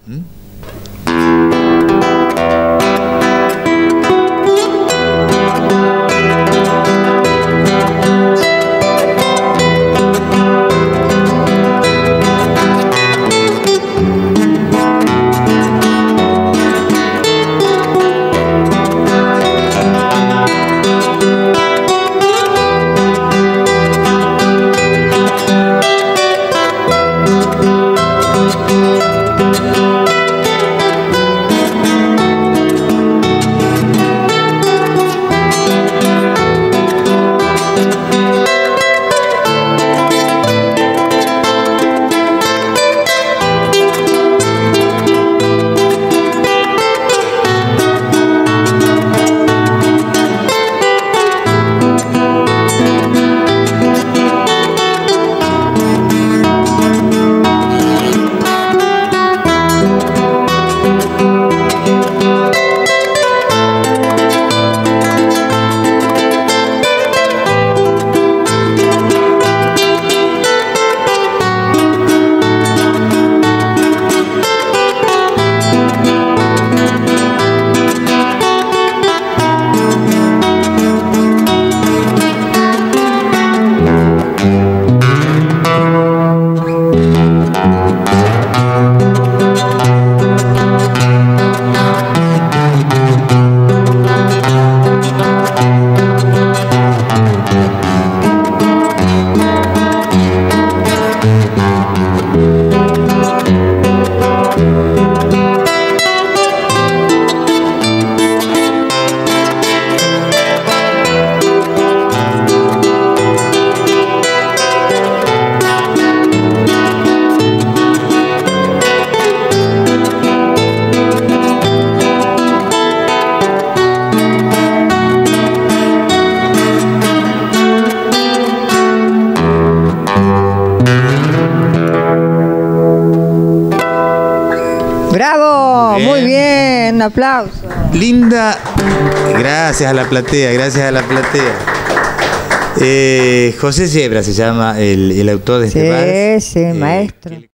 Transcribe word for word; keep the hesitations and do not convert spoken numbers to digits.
¿Mm? ¡Bravo! Bien. Muy bien, un aplauso. Linda, gracias a la platea, gracias a la platea. Eh, José Siebra se llama el, el autor de este vals. Sí, sí, eh, maestro.